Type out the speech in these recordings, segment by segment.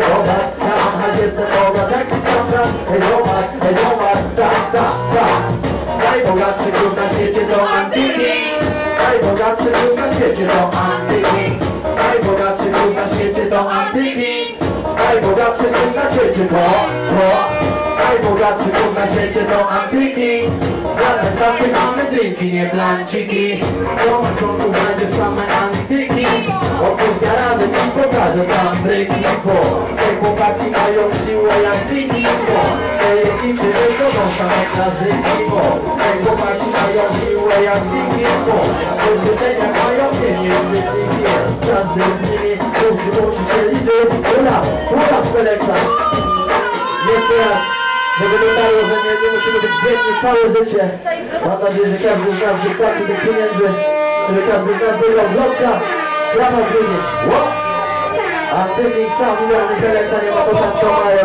zobacz, ja mam hadziewkę, zobacz, jaki tam brat. Hej zobacz, tak. Najbogatszy klub na świecie to antyki. Najbogatszy klub na świecie to antyki. Najbogatszy klub na świecie to antyki. Najbogatszy klub na świecie to najbogatszy klub na świecie to antyki. Razem tacy mamy drinki, nie planciki. Dołączonku będzie same antyki. Opóźnia razy ci pokażę tam bryki. Bo te chłopaki mają siłę jak dziki. Bo te ekipy wychodzą same klasyki. Bo te chłopaki mają siłę jak dziki. Bo te życzenia mają pieniędzy dziki. Każdy z nimi musi się liczyć. Ura, selekcja. Jeszcze raz. Żeby dotarło, że nie musimy być biedni całe życie. Mam nadzieję, że każdy z nas wypłaci tych pieniędzy, żeby każdy z nas wygrał vlogka. Brawa w drugiej. A w tym sam miliony selekcja nie ma to tam co mają.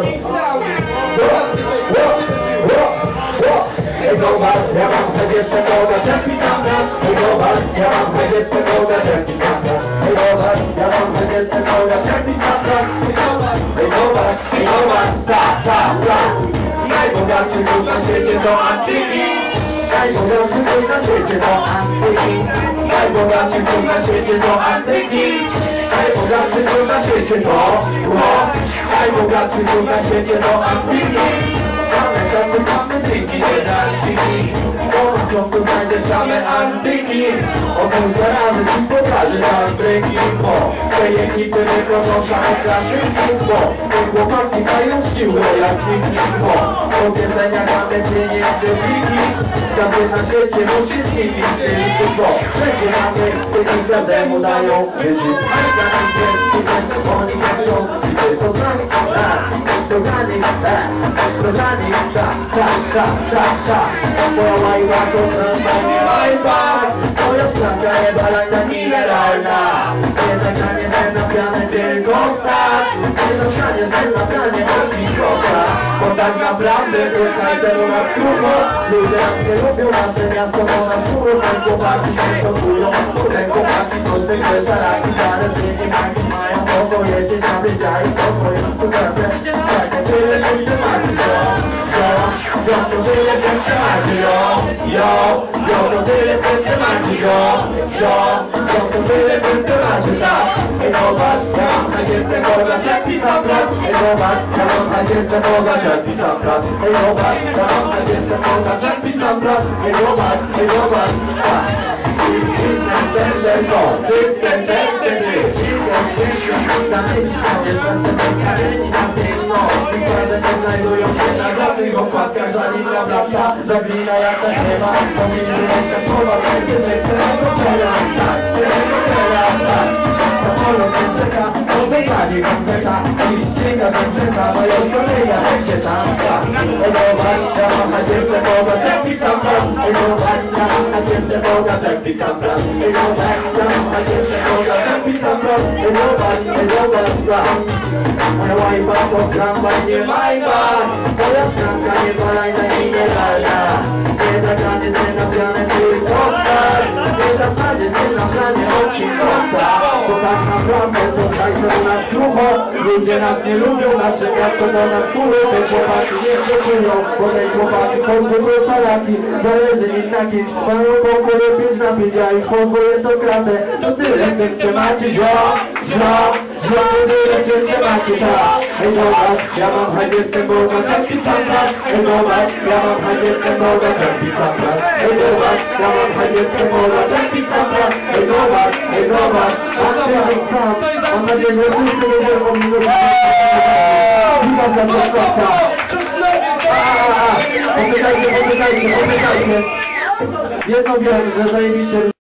Ej zobacz, ja mam 20 koga, czerpi tam raz. Ej zobacz, ja mam 20 koga, czerpi tam raz. Ej zobacz, ja mam 20 koga, czerpi tam raz. Ej zobacz, tak. Najbogatszy klub na świecie to antyki. Najbogatszy klub na świecie to antyki. Najbogatszy klub na świecie to antyki. Najbogatszy klub na świecie to najbogatszy klub na świecie to antyki. Mamy drinki, nie danciki. Dołączonku znajdziesz same antyki. Opóźnia razy ci pokażę tam bryki. Bo tej ekipy wychodzą same klasyki. Bo te chłopaki mają siłę jak dziki. Bo do wiedzenia mamy pieniędzy wiki. Każdy na świecie musi z nimi żyć. Bo wszędzie mamy tymi każdemu dają wyżyć. A ja nie wiem, oni mówią i tylko z nami tak. Moja łajba to transformie łajba. Moja szklanka jest balajna mineralna. Nie zagranie ten napiany tylko tak. Nie zagranie ten napianie chodzi kota. Bo tak naprawdę to jest najpierw u nas trudno. Ludzie nas nie lubią, nasze miasto to nas trudno. Ten chłopaki się topują. Ten chłopaki są zwykle szaraki. Ale z nimi taki mają kogo jeździć na wydzia i kogo jest super. Tyle będzie macie to tyle będzie macie to tyle będzie macie to tyle będzie macie tak. Ej zobacz, ja mam hadziewkę koga, czerpi tam brat. Ej zobacz, ja mam hadziewkę koga, czerpi tam brat. Ej zobacz, ja mam hadziewkę koga, czerpi tam brat. Ej zobacz, znajdują się na żadnych okładkach, żadnych blabla. Zaglina jak ta nie ma, pomiędzy ręce słowa będzie, że którego teraz tak. Samolot się czeka, to wygranie konkreta. I ściga konkreta, moja kolejna będzie tam tak. Ej zobacz, ja mam hadziewkę koga, czerpi tam brat. Ej zobacz, ja mam hadziewkę koga, czerpi tam brat. Ej zobacz, ja mam hadziewkę koga, czerpi tam brat. Ej zobacz, tak. Moja łajba to kramba, nie majba. Moja szklanka nie balajna, mineralna. Nie zagranie, nie nagrane, tylko tak. Nie zagranie, nie nagrane, oczy kota. Bo tak naprawdę to także u nas grubo. Ludzie nas nie lubią, nasze miasto do nas kury. Te chłopaki nie przeczynią, bo te chłopaki są zwykłe szalaki. Zależy im na kimś, mają pokoju 5 na 5, a ich pozwolę to kratę. To tyle, tym macie tyle ciężkie macie tak. Ej zobacz, ja mam hadziewkę koga, czerpi tam brat. Ej zobacz, ja mam hadziewkę koga, czerpi tam brat. Ej zobacz, ja mam hadziewkę koga, czerpi tam brat. Ej zobacz, Andrzej sam. Mam nadzieję, że wszyscy ludzie powinni witam za to spotka. Poczekajcie. Jedno wiem, że zajebiście